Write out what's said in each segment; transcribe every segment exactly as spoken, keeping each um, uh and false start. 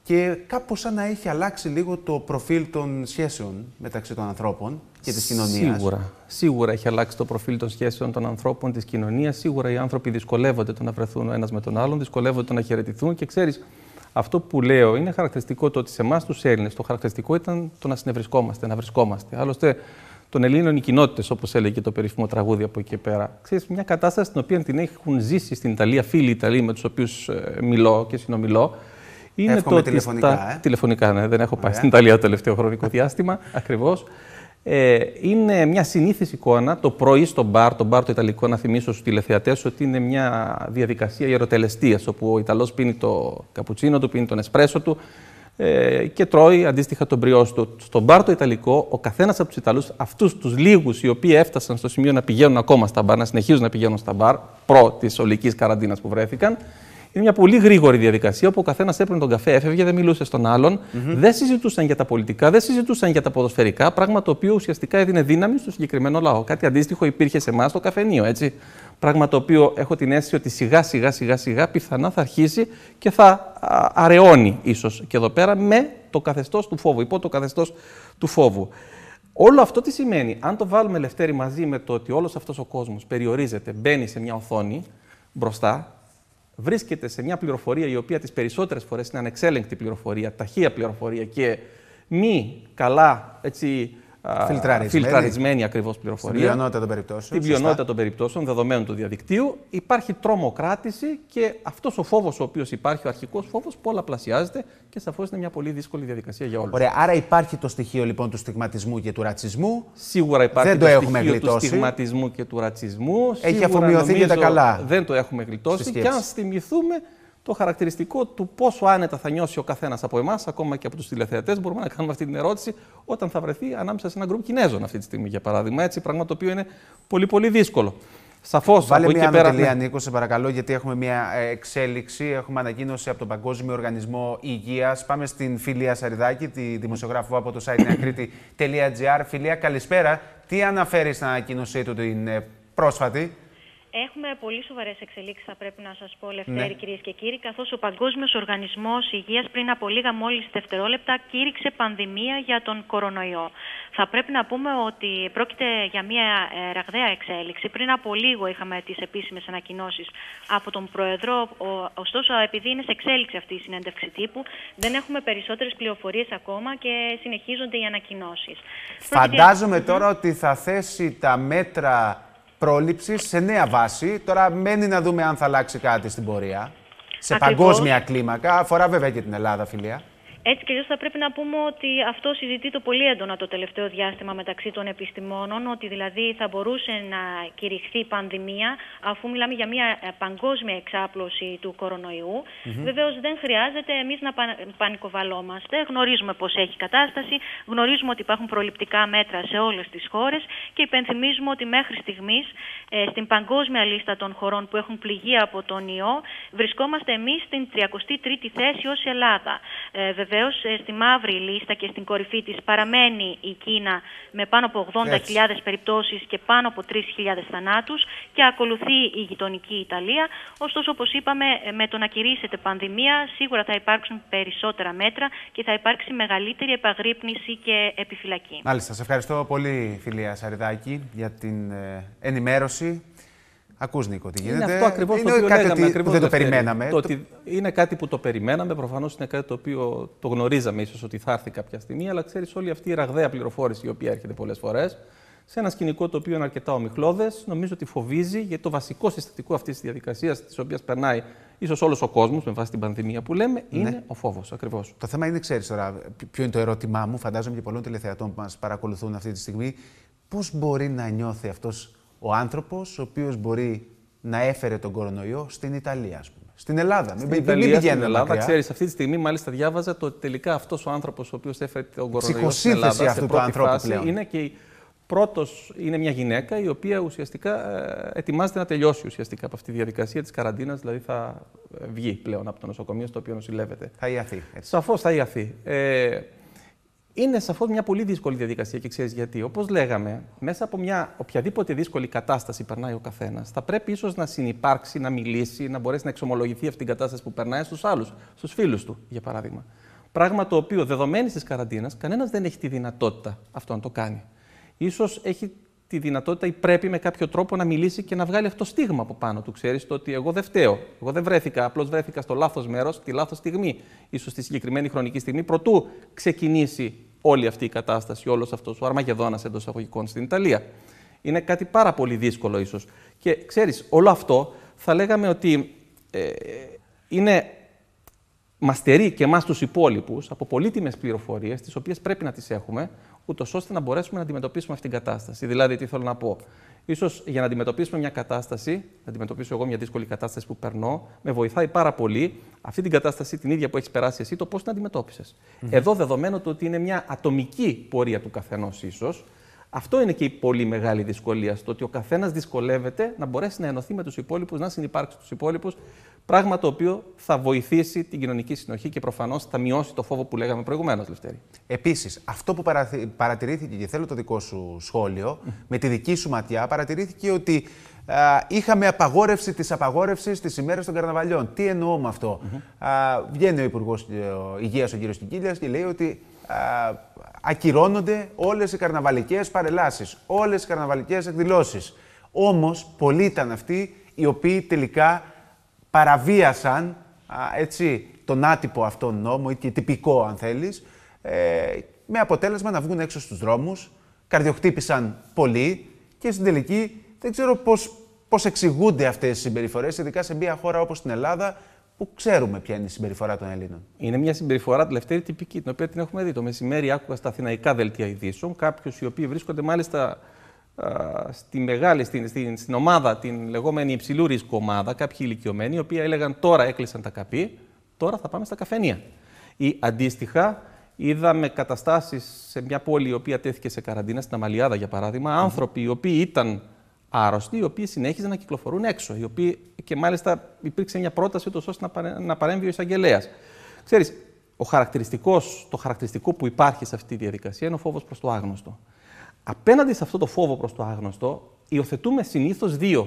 και κάπως σαν να έχει αλλάξει λίγο το προφίλ των σχέσεων μεταξύ των ανθρώπων και της κοινωνίας. Σίγουρα. Σίγουρα έχει αλλάξει το προφίλ των σχέσεων των ανθρώπων, της κοινωνίας. Σίγουρα οι άνθρωποι δυσκολεύονται το να βρεθούν ο ένας με τον άλλον, δυσκολεύονται το να χαιρετηθούν και ξέρεις, αυτό που λέω είναι χαρακτηριστικό το ότι σε εμάς τους Έλληνες το χαρακτηριστικό ήταν το να συνευρισκόμαστε, να βρισκόμαστε. Άλλωστε, των Ελλήνων οι κοινότητες, όπως έλεγε το περίφημο τραγούδι από εκεί και πέρα. Ξέρεις, μια κατάσταση την οποία την έχουν ζήσει στην Ιταλία φίλοι Ιταλοί με τους οποίους ε, μιλώ και συνομιλώ. Είναι Εύχομαι το τηλεφωνικά, στα... ε? Τηλεφωνικά, ναι, δεν έχω πάει Ωραία. στην Ιταλία το τελευταίο χρονικό διάστημα, ακριβώς. Ε, είναι μια συνήθις εικόνα το πρωί στο μπαρ, το μπαρ το ιταλικό, να θυμίσω στους τηλεθεατές ότι είναι μια διαδικασία ιεροτελεστίας, όπου ο Ιταλός πίνει το καπουτσίνο του, πίνει τον εσπρέσο του ε, και τρώει αντίστοιχα τον μπριός του. Στο μπαρ το ιταλικό, ο καθένας από τους Ιταλούς, αυτούς τους λίγους οι οποίοι έφτασαν στο σημείο να πηγαίνουν ακόμα στα μπαρ, να συνεχίζουν να πηγαίνουν στα μπαρ, προ της ολικής καραντίνας που βρέθηκαν, είναι μια πολύ γρήγορη διαδικασία όπου ο καθένας έπαιρνε τον καφέ, έφευγε, δεν μιλούσε στον άλλον, mm-hmm. δεν συζητούσαν για τα πολιτικά, δεν συζητούσαν για τα ποδοσφαιρικά, πράγμα το οποίο ουσιαστικά έδινε δύναμη στο συγκεκριμένο λαό. Κάτι αντίστοιχο υπήρχε σε εμάς στο καφενείο, έτσι. Πράγμα το οποίο έχω την αίσθηση ότι σιγά σιγά σιγά σιγά πιθανά θα αρχίσει και θα αραιώνει ίσως και εδώ πέρα με το καθεστώς του φόβου, υπό το καθεστώς του φόβου. Όλο αυτό τι σημαίνει? Αν το βάλουμε, Λευτέρη, μαζί με το ότι όλος αυτός ο κόσμος περιορίζεται, μπαίνει σε μια οθόνη μπροστά, βρίσκεται σε μια πληροφορία η οποία τις περισσότερες φορές είναι ανεξέλεγκτη πληροφορία, ταχεία πληροφορία και μη καλά, έτσι, φιλτραρισμένη, φιλτραρισμένη ακριβώς πληροφορία. Στην πλειονότητα των περιπτώσεων. Στην πλειονότητα των περιπτώσεων, δεδομένων του διαδικτύου, υπάρχει τρομοκράτηση και αυτός ο φόβος ο οποίος υπάρχει, ο αρχικός φόβος, πολλαπλασιάζεται και σαφώς είναι μια πολύ δύσκολη διαδικασία για όλους. Ωραία, άρα υπάρχει το στοιχείο λοιπόν του στιγματισμού και του ρατσισμού. Σίγουρα υπάρχει δεν το, το στοιχείο έχουμε του στιγματισμού και του ρατσισμού. Έχει Σίγουρα, αφομοιωθεί για τα καλά. Δεν το έχουμε γλιτώσει. Και αν θυμηθούμε το χαρακτηριστικό του πόσο άνετα θα νιώσει ο καθένας από εμάς, ακόμα και από τους τηλεθεατές, μπορούμε να κάνουμε αυτή την ερώτηση όταν θα βρεθεί ανάμεσα σε ένα γκρουπ Κινέζων αυτή τη στιγμή, για παράδειγμα. Έτσι, πράγμα το οποίο είναι πολύ, πολύ δύσκολο. Σαφώς, Βάλε από μια εκεί πέρα, ανατελεία, Νίκο, σε παρακαλώ, γιατί έχουμε μια εξέλιξη. Έχουμε ανακοίνωση από τον Παγκόσμιο Οργανισμό Υγείας. Πάμε στην Φιλία Σαριδάκη, τη δημοσιογράφο από το site νεακρήτη τελεία τζι άρ. Φιλία, καλησπέρα. Τι αναφέρει στην ανακοίνωσή του την πρόσφατη? Έχουμε πολύ σοβαρές εξελίξεις, θα πρέπει να σας πω, Λευτέρη, ναι. κυρίες και κύριοι, καθώς ο Παγκόσμιος Οργανισμός Υγείας πριν από λίγα μόλις δευτερόλεπτα κήρυξε πανδημία για τον κορονοϊό. Θα πρέπει να πούμε ότι πρόκειται για μια ε, ραγδαία εξέλιξη. Πριν από λίγο είχαμε τις επίσημες ανακοινώσεις από τον Πρόεδρο, ο, ωστόσο επειδή είναι σε εξέλιξη αυτή η συνέντευξη τύπου, δεν έχουμε περισσότερες πληροφορίες ακόμα και συνεχίζονται οι ανακοινώσεις. Φαντάζομαι πρόκειται... τώρα ότι θα θέσει τα μέτρα πρόληψης σε νέα βάση. Τώρα μένει να δούμε αν θα αλλάξει κάτι στην πορεία. Σε Ακριβώς. Παγκόσμια κλίμακα. Αφορά βέβαια και την Ελλάδα, Φιλία. Έτσι και αλλιώς θα πρέπει να πούμε ότι αυτό συζητείται πολύ έντονα το τελευταίο διάστημα μεταξύ των επιστημόνων, ότι δηλαδή θα μπορούσε να κηρυχθεί πανδημία αφού μιλάμε για μια παγκόσμια εξάπλωση του κορονοϊού. Mm-hmm. Βεβαίως δεν χρειάζεται εμείς να πανικοβαλόμαστε. Γνωρίζουμε πώς έχει κατάσταση, γνωρίζουμε ότι υπάρχουν προληπτικά μέτρα σε όλες τις χώρες και υπενθυμίζουμε ότι μέχρι στιγμής ε, στην παγκόσμια λίστα των χωρών που έχουν πληγεί από τον ιό βρισκόμαστε εμείς στην τριακοστή τρίτη θέση ως Ελλάδα. Ε, Βεβαίως, στη μαύρη λίστα και στην κορυφή της παραμένει η Κίνα με πάνω από ογδόντα χιλιάδες περιπτώσεις και πάνω από τρεις χιλιάδες θανάτους και ακολουθεί η γειτονική Ιταλία. Ωστόσο, όπως είπαμε, με το να κηρύσσεται πανδημία σίγουρα θα υπάρξουν περισσότερα μέτρα και θα υπάρξει μεγαλύτερη επαγρύπνηση και επιφυλακή. Μάλιστα. Σε ευχαριστώ πολύ, Φιλία Σαριδάκη, για την ενημέρωση. Ακούς, Νίκο, τι γίνεται. Είναι αυτό ακριβώς είναι το οποίο κάτι λέγαμε, που ακριβώς δεν το Δευτέρη. περιμέναμε. Το ότι είναι κάτι που το περιμέναμε, προφανώς είναι κάτι το οποίο το γνωρίζαμε ίσως ότι θα έρθει κάποια στιγμή, αλλά ξέρεις, όλη αυτή η ραγδαία πληροφόρηση η οποία έρχεται πολλές φορές, σε ένα σκηνικό το οποίο είναι αρκετά ομιχλώδες, νομίζω ότι φοβίζει, γιατί το βασικό συστατικό αυτής της διαδικασίας, της οποίας περνάει ίσως όλος ο κόσμος με βάση την πανδημία που λέμε, είναι ναι. ο φόβος ακριβώς. Το θέμα είναι, ξέρεις τώρα, ποιο είναι το ερώτημά μου, φαντάζομαι και πολλών τηλεθεατών που μας παρακολουθούν αυτή τη στιγμή, πώς μπορεί να νιώθει αυτός ο άνθρωπος, ο οποίος μπορεί να έφερε τον κορονοϊό στην Ιταλία, ας πούμε. Στην Ελλάδα. Στην μην Ιταλία, στην Ελλάδα. Ξέρεις, αυτή τη στιγμή μάλιστα διάβαζα το ότι τελικά αυτός ο άνθρωπος ο οποίος έφερε τον κορονοϊό στην Ελλάδα, αυτού του ανθρώπου πλέον. Είναι και πρώτος, είναι μια γυναίκα η οποία ουσιαστικά ε, ετοιμάζεται να τελειώσει ουσιαστικά από αυτή τη διαδικασία της καραντίνας, δηλαδή θα βγει πλέον από το νοσοκομείο στο οποίο νοσηλεύεται. Θα ιαθεί. Σαφώς θα ιαθεί. Ε, Είναι σαφώς μια πολύ δύσκολη διαδικασία και ξέρεις γιατί. Όπως λέγαμε, μέσα από μια οποιαδήποτε δύσκολη κατάσταση περνάει ο καθένας, θα πρέπει ίσως να συνυπάρξει, να μιλήσει, να μπορέσει να εξομολογηθεί αυτή την κατάσταση που περνάει στους άλλους, στους φίλους του, για παράδειγμα. Πράγμα το οποίο, δεδομένης της καραντίνας, κανένας δεν έχει τη δυνατότητα αυτό να το κάνει. Ίσως έχει τη δυνατότητα ή πρέπει με κάποιο τρόπο να μιλήσει και να βγάλει αυτό το στίγμα από πάνω του. Ξέρεις το ότι εγώ δεν φταίω. Εγώ δεν βρέθηκα, απλώς βρέθηκα στο λάθος μέρος, τη λάθος στιγμή. Ίσως τη συγκεκριμένη χρονική στιγμή, προτού ξεκινήσει όλη αυτή η κατάσταση, όλος αυτός ο Αρμαγεδόνας εντός εισαγωγικών στην Ιταλία. Είναι κάτι πάρα πολύ δύσκολο ίσως. Και ξέρεις, όλο αυτό θα λέγαμε ότι ε, είναι. Μας στερεί και εμάς τους υπόλοιπους από πολύτιμες πληροφορίες, τις οποίες πρέπει να τις έχουμε, ούτως ώστε να μπορέσουμε να αντιμετωπίσουμε αυτήν την κατάσταση. Δηλαδή, τι θέλω να πω. Ίσως για να αντιμετωπίσουμε μια κατάσταση, να αντιμετωπίσω εγώ μια δύσκολη κατάσταση που περνώ, με βοηθάει πάρα πολύ αυτή την κατάσταση, την ίδια που έχεις περάσει εσύ, το πώς την αντιμετώπισες. Mm-hmm. Εδώ, δεδομένου το ότι είναι μια ατομική πορεία του καθενός, ίσως, αυτό είναι και η πολύ μεγάλη δυσκολία. Στο ότι ο καθένας δυσκολεύεται να μπορέσει να ενωθεί με τους υπόλοιπους, να συνυπάρξει τους υπόλοιπους. Πράγμα το οποίο θα βοηθήσει την κοινωνική συνοχή και προφανώς θα μειώσει το φόβο που λέγαμε προηγουμένως, Λευτέρη. Επίσης, αυτό που παρατηρήθηκε, και θέλω το δικό σου σχόλιο, mm. με τη δική σου ματιά, παρατηρήθηκε ότι α, είχαμε απαγόρευση της απαγόρευσης τις ημέρες των καρναβαλιών. Τι εννοώ με αυτό. Mm-hmm. Α, βγαίνει ο Υπουργός Υγείας, ο κ. Κικίλιας, και λέει ότι α, ακυρώνονται όλες οι καρναβαλικές παρελάσεις, όλες οι καρναβαλικές εκδηλώσεις. Όμως, πολλοί ήταν αυτοί οι οποίοι τελικά παραβίασαν α, έτσι, τον άτυπο αυτόν νόμο ή και τυπικό, αν θέλεις, ε, με αποτέλεσμα να βγουν έξω στους δρόμους, καρδιοχτύπησαν πολλοί και στην τελική δεν ξέρω πώς, πώς εξηγούνται αυτές οι συμπεριφορές, ειδικά σε μια χώρα όπως την Ελλάδα, που ξέρουμε ποια είναι η συμπεριφορά των Ελλήνων. Είναι μια συμπεριφορά τελευταία τυπική, την οποία την έχουμε δει. Το μεσημέρι άκουγα στα αθηναϊκά δελτία ειδήσεων κάποιους οι οποίοι βρίσκονται μάλιστα στη μεγάλη, στην, στην, στην ομάδα, την λεγόμενη υψηλού ρίσκου ομάδα, κάποιοι ηλικιωμένοι, οι οποίοι έλεγαν τώρα έκλεισαν τα καπί, τώρα θα πάμε στα καφενεία. Ή αντίστοιχα, είδαμε καταστάσεις σε μια πόλη η οποία τέθηκε σε καραντίνα, στην Αμαλιάδα για παράδειγμα, mm-hmm. άνθρωποι οι οποίοι ήταν άρρωστοι, οι οποίοι συνέχιζαν να κυκλοφορούν έξω, οι οποίοι, και μάλιστα υπήρξε μια πρόταση ούτως ώστε να παρέμβει ο εισαγγελέας. Ξέρεις, ο χαρακτηριστικός, το χαρακτηριστικό που υπάρχει σε αυτή τη διαδικασία είναι ο φόβος προς το άγνωστο. Απέναντι σε αυτό το φόβο προς το άγνωστο, υιοθετούμε συνήθως δύο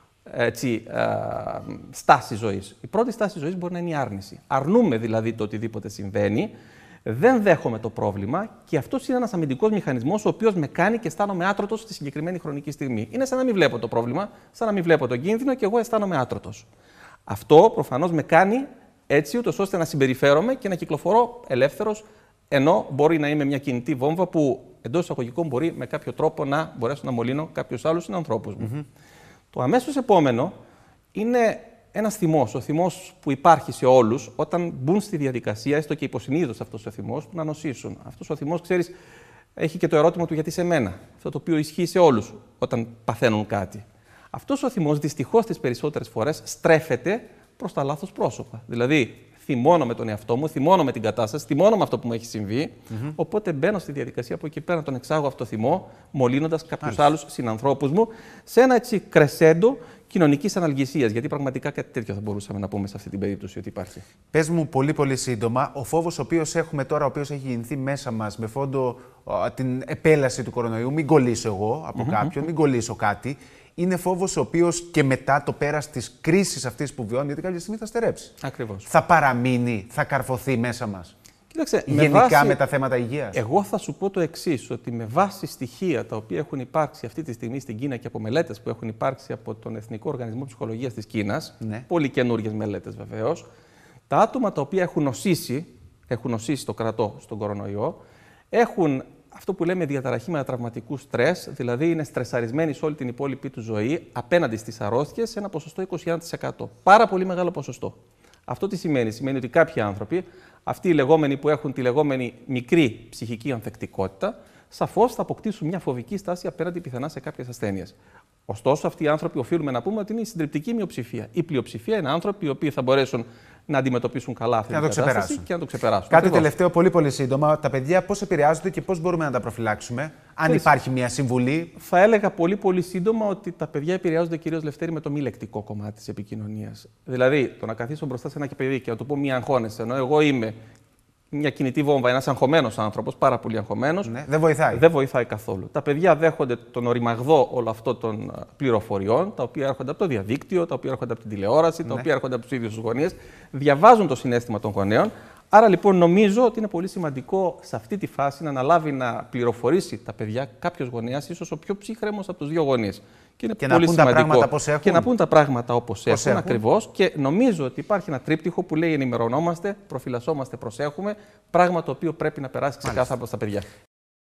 έτσι, ε, στάσεις ζωής. Η πρώτη στάση ζωής μπορεί να είναι η άρνηση. Αρνούμε δηλαδή το οτιδήποτε συμβαίνει, δεν δέχομαι το πρόβλημα και αυτός είναι ένας αμυντικός μηχανισμός ο οποίος με κάνει και αισθάνομαι άτρωτος στη συγκεκριμένη χρονική στιγμή. Είναι σαν να μην βλέπω το πρόβλημα, σαν να μην βλέπω τον κίνδυνο και εγώ αισθάνομαι άτρωτος. Αυτό προφανώς με κάνει έτσι, ούτως ώστε να συμπεριφέρομαι και να κυκλοφορώ ελεύθερος, ενώ μπορεί να είμαι μια κινητή βόμβα που εντός εισαγωγικών μπορεί με κάποιο τρόπο να μπορέσω να μολύνω κάποιους άλλους συνανθρώπους μου. Mm-hmm. Το αμέσως επόμενο είναι ένας θυμός. Ο θυμός που υπάρχει σε όλους όταν μπουν στη διαδικασία, έστω και υποσυνείδητος αυτός ο θυμός, να νοσήσουν. Αυτός ο θυμός, ξέρεις, έχει και το ερώτημα του γιατί σε μένα. Αυτό το οποίο ισχύει σε όλους όταν παθαίνουν κάτι. Αυτός ο θυμός δυστυχώς τις περισσότερες φορές στρέφεται προς τα λάθος πρόσωπα. Δηλαδή, θυμώνω με τον εαυτό μου, θυμώνω με την κατάσταση, θυμώνω με αυτό που μου έχει συμβεί. Mm-hmm. Οπότε μπαίνω στη διαδικασία από εκεί πέρα να τον εξάγω αυτό το θυμό, μολύνοντας κάποιους άλλους συνανθρώπους μου, σε ένα έτσι κρεσέντο κοινωνικής αναλγησίας. Γιατί πραγματικά κάτι τέτοιο θα μπορούσαμε να πούμε σε αυτή την περίπτωση ότι υπάρχει. Πες μου πολύ πολύ σύντομα, ο φόβος ο οποίος έχουμε τώρα, ο οποίος έχει γεννηθεί μέσα μας με φόντο α, την επέλαση του κορονοϊού, μην κολλήσω εγώ από mm-hmm. κάποιον, μην κολλήσω κάτι. Είναι φόβος ο οποίος και μετά το πέρας της κρίσης αυτής που βιώνει, γιατί κάποια στιγμή θα στερέψει. Ακριβώς. Θα παραμείνει, θα καρφωθεί μέσα μας. Κοίταξε, γενικά με, βάση... με τα θέματα υγείας. Εγώ θα σου πω το εξής, ότι με βάση στοιχεία τα οποία έχουν υπάρξει αυτή τη στιγμή στην Κίνα και από μελέτες που έχουν υπάρξει από τον Εθνικό Οργανισμό Ψυχολογίας της Κίνας, ναι. πολύ καινούργιες μελέτες βεβαίως, τα άτομα τα οποία έχουν νοσήσει, έχουν νοσήσει το κρατό στον κορονοϊό, έχουν αυτό που λέμε διαταραχή μετατραυματικού στρες, δηλαδή είναι στρεσαρισμένοι σε όλη την υπόλοιπη του ζωή απέναντι στις αρρώστιες σε ένα ποσοστό είκοσι ένα τοις εκατό. Πάρα πολύ μεγάλο ποσοστό. Αυτό τι σημαίνει? Σημαίνει ότι κάποιοι άνθρωποι, αυτοί οι λεγόμενοι που έχουν τη λεγόμενη μικρή ψυχική ανθεκτικότητα, σαφώς θα αποκτήσουν μια φοβική στάση απέναντι πιθανά σε κάποιες ασθένειες. Ωστόσο, αυτοί οι άνθρωποι οφείλουμε να πούμε ότι είναι η συντριπτική μειοψηφία. Η πλειοψηφία είναι άνθρωποι οι οποίοι θα μπορέσουν να αντιμετωπίσουν καλά αυτή την κατάσταση ξεπεράσουν. και να το ξεπεράσουν. Κάτι Ακριβώς. τελευταίο, πολύ πολύ σύντομα. Τα παιδιά πώς επηρεάζονται και πώς μπορούμε να τα προφυλάξουμε, αν Φες. υπάρχει μια συμβουλή. Θα έλεγα πολύ πολύ σύντομα ότι τα παιδιά επηρεάζονται κυρίως, Λευτέρη, με το μη λεκτικό κομμάτι της επικοινωνίας. Δηλαδή, το να καθίσω μπροστά σε ένα παιδί και να του πω μη αγχώνεσαι, ενώ εγώ είμαι μια κινητή βόμβα, ένας αγχωμένος άνθρωπος, πάρα πολύ αγχωμένος. Ναι, δεν βοηθάει. Δεν βοηθάει καθόλου. Τα παιδιά δέχονται τον οριμαγδό όλο αυτό των πληροφοριών, τα οποία έρχονται από το διαδίκτυο, τα οποία έρχονται από την τηλεόραση, τα ναι. οποία έρχονται από τους ίδιους τους γονείς, διαβάζουν το συναίσθημα των γονέων. Άρα λοιπόν νομίζω ότι είναι πολύ σημαντικό σε αυτή τη φάση να αναλάβει να πληροφορήσει τα παιδιά κάποιος γονέας, ίσως ο πιο ψύχρεμος από τους δύο γονείς. Και είναι και πολύ να πούν σημαντικό. τα πράγματα πώς έχουν. Και να πούν τα πράγματα όπως έχουν, έχουν. ακριβώς. Και νομίζω ότι υπάρχει ένα τρίπτυχο που λέει ενημερωνόμαστε, προφυλασσόμαστε, προσέχουμε, πράγμα το οποίο πρέπει να περάσει ξεκάθαρα στα παιδιά.